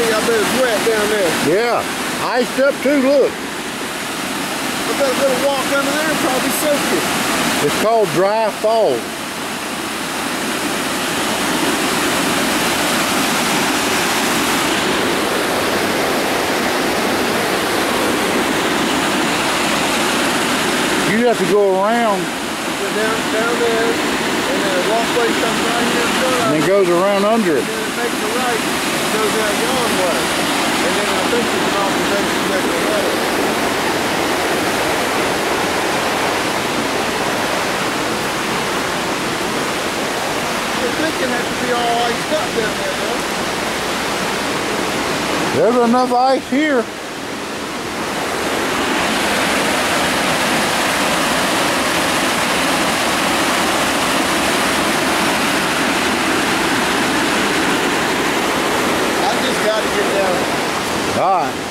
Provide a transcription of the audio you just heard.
I bet it's wet down there. Yeah, iced up too, look. I bet a little walk under there and probably soak it. It's called Dry Falls. You have to go around. Down there, and then a walkway comes right here in front of And it goes around under it. And then it makes a right, and goes out yon way. And then I think you can also make a right. I think it has to be all iced up down there, though. There's enough ice here. I just got to get down. All right.